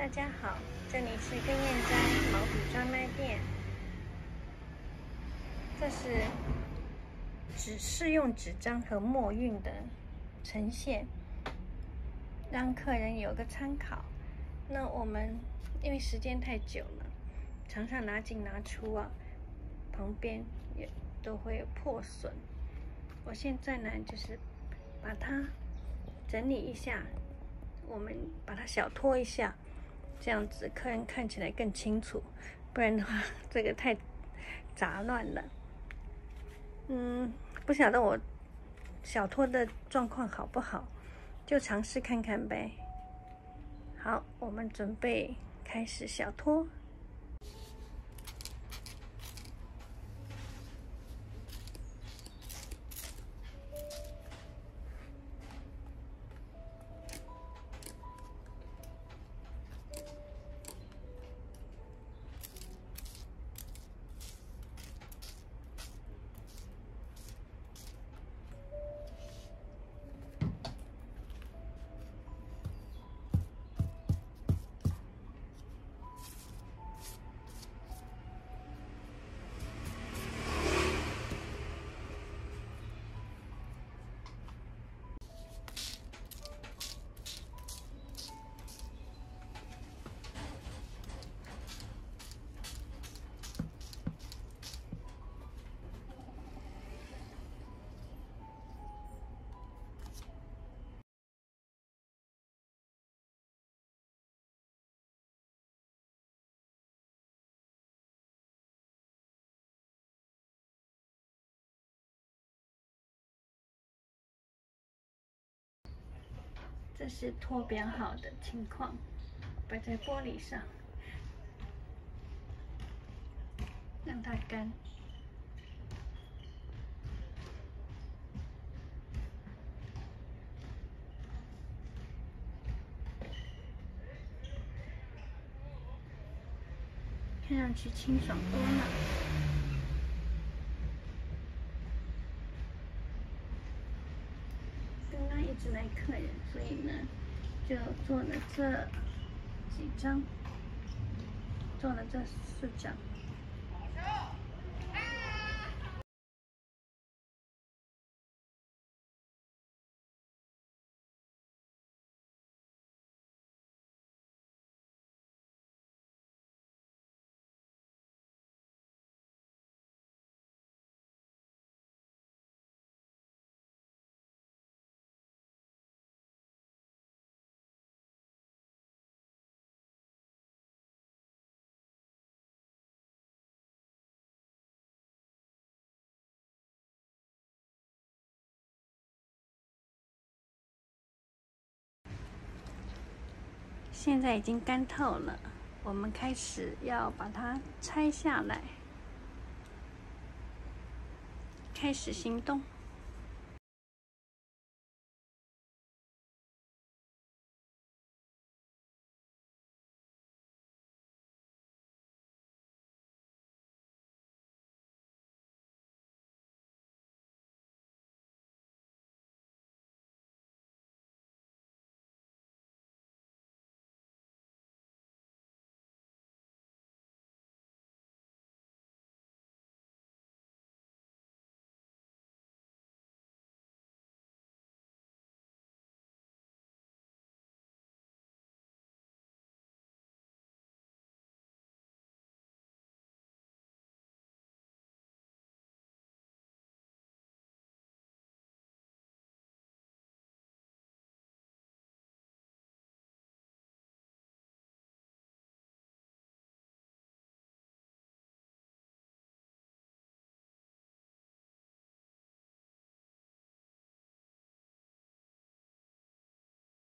大家好，这里是根燕斋毛笔专卖店。这是适用纸张和墨韵的呈现，让客人有个参考。那我们因为时间太久了，常常拿进拿出啊，旁边也都会有破损。我现在呢，就是把它整理一下，我们把它小拖一下，这样子客人看起来更清楚。不然的话，这个太杂乱了。不晓得我小拖的状况好不好，就尝试看看呗。好，我们准备开始小拖。这是拖扁好的情况，摆在玻璃上，让它干。看上去清爽多了。刚刚一直来客人，所以呢，就做了这几张，做了这4张。现在已经干透了，我们开始要把它拆下来，开始行动。